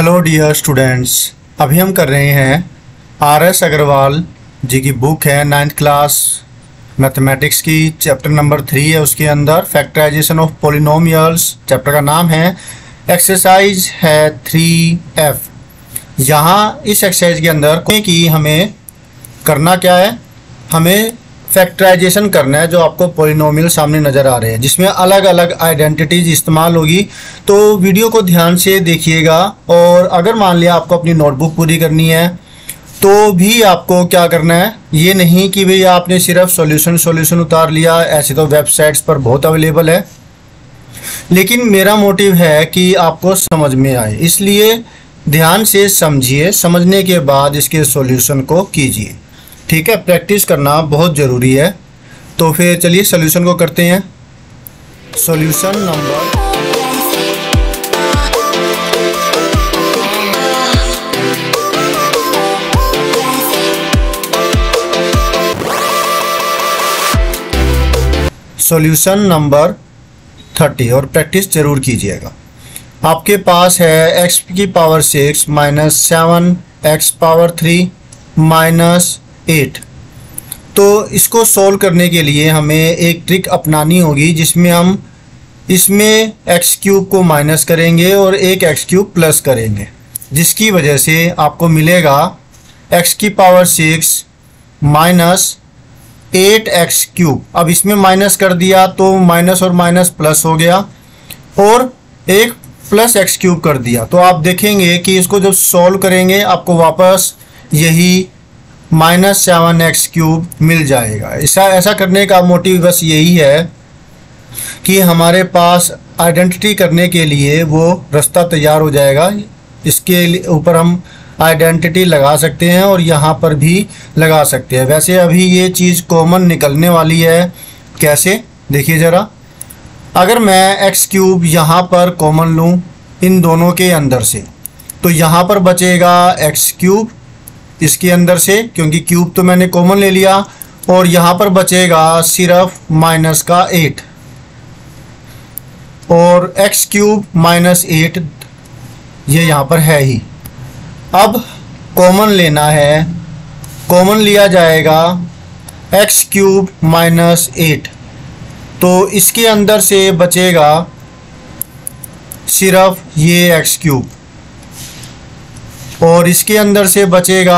Hello dear students, अभी हम कर रहे हैं आर.एस. अग्रवाल जी की बुक है 9th क्लास मैथमेटिक्स की। चैप्टर नंबर 3 है, उसके अंदर फैक्टराइजेशन ऑफ पॉलिनोमियल्स। चैप्टर का नाम है, एक्सरसाइज है 3F। यहाँ इस एक्सरसाइज के अंदर कि हमें करना क्या है, हमें फैक्टराइजेशन करना है जो आपको पॉलिनोमियल सामने नज़र आ रहे हैं, जिसमें अलग अलग आइडेंटिटीज इस्तेमाल होगी। तो वीडियो को ध्यान से देखिएगा। और अगर मान लिया आपको अपनी नोटबुक पूरी करनी है तो भी आपको क्या करना है, ये नहीं कि भाई आपने सिर्फ सॉल्यूशन उतार लिया। ऐसे तो वेबसाइट्स पर बहुत अवेलेबल है, लेकिन मेरा मोटिव है कि आपको समझ में आए, इसलिए ध्यान से समझिए, समझने के बाद इसके सॉल्यूशन को कीजिए। ठीक है, प्रैक्टिस करना बहुत ज़रूरी है। तो फिर चलिए सॉल्यूशन को करते हैं। सॉल्यूशन नंबर सॉल्यूशन नंबर 30 और प्रैक्टिस जरूर कीजिएगा। आपके पास है x की power 6 minus 7x power 3 minus 8। तो इसको सोल्व करने के लिए हमें एक ट्रिक अपनानी होगी, जिसमें हम इसमें x क्यूब को माइनस करेंगे और एक x क्यूब प्लस करेंगे, जिसकी वजह से आपको मिलेगा x की पावर 6 माइनस 8x क्यूब। अब इसमें माइनस कर दिया तो माइनस और माइनस प्लस हो गया, और एक प्लस x क्यूब कर दिया। तो आप देखेंगे कि इसको जब सॉल्व करेंगे आपको वापस यही माइनस 7x क्यूब मिल जाएगा। ऐसा करने का मोटिव बस यही है कि हमारे पास आइडेंटिटी करने के लिए वो रास्ता तैयार हो जाएगा। इसके ऊपर हम आइडेंटिटी लगा सकते हैं और यहाँ पर भी लगा सकते हैं। वैसे अभी ये चीज़ कॉमन निकलने वाली है। कैसे, देखिए ज़रा। अगर मैं x क्यूब यहाँ पर कॉमन लूँ इन दोनों के अंदर से, तो यहाँ पर बचेगा x क्यूब इसके अंदर से, क्योंकि क्यूब तो मैंने कॉमन ले लिया, और यहाँ पर बचेगा सिर्फ माइनस का 8, और x क्यूब माइनस 8 ये यहाँ पर है ही। अब कॉमन लेना है, कॉमन लिया जाएगा x क्यूब माइनस 8, तो इसके अंदर से बचेगा सिर्फ ये x क्यूब, और इसके अंदर से बचेगा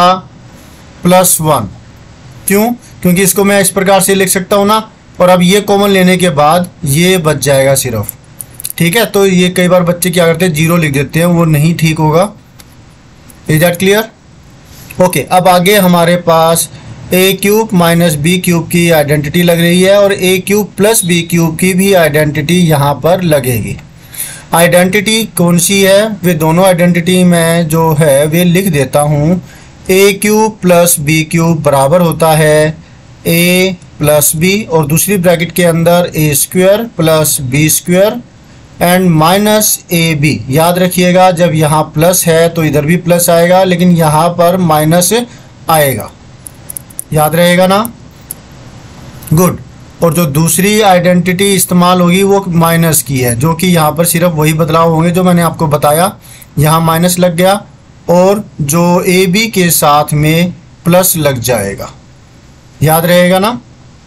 +1। क्यों? क्योंकि इसको मैं इस प्रकार से लिख सकता हूँ ना, और अब ये कॉमन लेने के बाद ये बच जाएगा सिर्फ। ठीक है, तो ये कई बार बच्चे क्या करते हैं, 0 लिख देते हैं, वो नहीं ठीक होगा। Is that clear? ओके, अब आगे हमारे पास a cube minus b cube की आइडेंटिटी लग रही है, और a cube plus b cube की भी आइडेंटिटी यहाँ पर लगेगी। आइडेंटिटी कौन सी है, वे दोनों आइडेंटिटी मैं जो है वे लिख देता हूँ। a cube plus b cube बराबर होता है a प्लस b, और दूसरी ब्रैकेट के अंदर a square plus b square and minus ab। याद रखिएगा, जब यहाँ प्लस है तो इधर भी प्लस आएगा, लेकिन यहाँ पर माइनस आएगा। याद रहेगा ना? गुड। और जो दूसरी आइडेंटिटी इस्तेमाल होगी वो माइनस की है, जो कि यहाँ पर सिर्फ वही बदलाव होंगे जो मैंने आपको बताया। यहाँ माइनस लग गया और जो AB के साथ में प्लस लग जाएगा। याद रहेगा ना?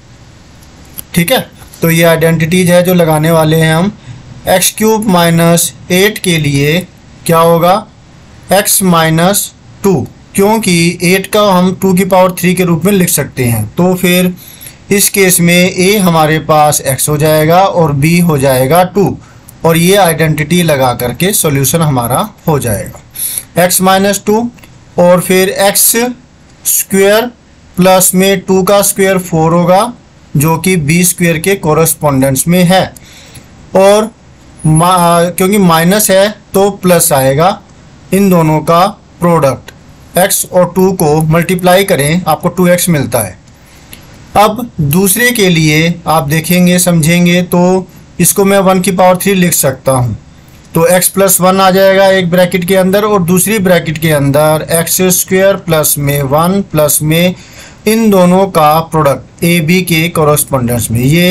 ठीक है, तो ये आइडेंटिटीज है जो लगाने वाले हैं हम। x क्यूब माइनस 8 के लिए क्या होगा, x माइनस 2, क्योंकि 8 का हम 2 की पावर 3 के रूप में लिख सकते हैं। तो फिर इस केस में a हमारे पास x हो जाएगा और b हो जाएगा 2, और ये आइडेंटिटी लगा करके सॉल्यूशन हमारा हो जाएगा x माइनस 2, और फिर x स्क्वायर प्लस में 2 का स्क्वायर 4 होगा, जो कि b स्क्वायर के कोरस्पोंडेंस में है, और क्योंकि माइनस है तो प्लस आएगा। इन दोनों का प्रोडक्ट x और 2 को मल्टीप्लाई करें, आपको 2x मिलता है। अब दूसरे के लिए आप देखेंगे, समझेंगे, तो इसको मैं 1 की पावर 3 लिख सकता हूँ। तो x प्लस 1 आ जाएगा एक ब्रैकेट के अंदर, और दूसरी ब्रैकेट के अंदर x स्क्वायर प्लस में 1 प्लस में इन दोनों का प्रोडक्ट AB के कोरस्पोंडेंस में। ये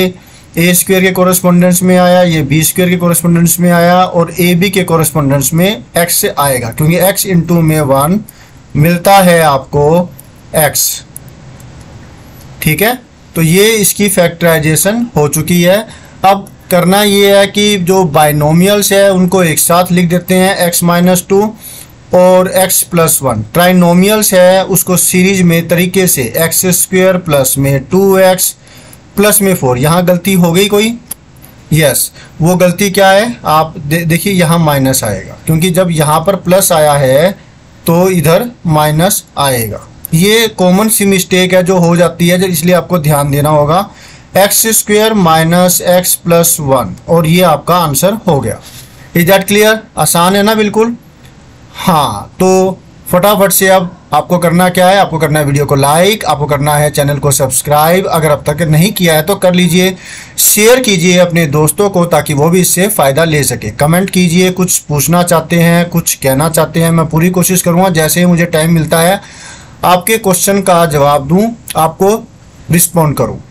ए स्क्वायर के कोरेस्पोंडेंस में आया, ये बी स्क्वायर के कोरेस्पोंडेंस में आया और ए बी के कोरेस्पोंडेंस में एक्स से आएगा, क्योंकि एक्स इंटू में 1 मिलता है आपको एक्स। ठीक है, तो ये इसकी फैक्टराइजेशन हो चुकी है। अब करना ये है कि जो बाइनोमियल्स है उनको एक साथ लिख देते हैं, x माइनस 2 और x प्लस 1। ट्राइनोमियल्स है उसको सीरीज में तरीके से एक्स स्क्वायर प्लस में 2x प्लस में 4। यहाँ गलती हो गई कोई? यस, वो गलती क्या है आप देखिए, यहाँ माइनस आएगा, क्योंकि जब यहाँ पर प्लस आया है तो इधर माइनस आएगा। ये कॉमन सी मिस्टेक है जो हो जाती है, इसलिए आपको ध्यान देना होगा। X square minus X plus 1 और ये आपका आंसर हो गया। Is that clear? आसान है ना बिल्कुल। हाँ, तो फटाफट से अब आपको करना क्या है, आपको करना है वीडियो को लाइक, आपको करना है चैनल को सब्सक्राइब, अगर अब तक नहीं किया है तो कर लीजिए, शेयर कीजिए अपने दोस्तों को ताकि वो भी इससे फ़ायदा ले सके। कमेंट कीजिए, कुछ पूछना चाहते हैं, कुछ कहना चाहते हैं, मैं पूरी कोशिश करूँगा जैसे ही मुझे टाइम मिलता है आपके क्वेश्चन का जवाब दूँ, आपको रिस्पॉन्ड करूँ।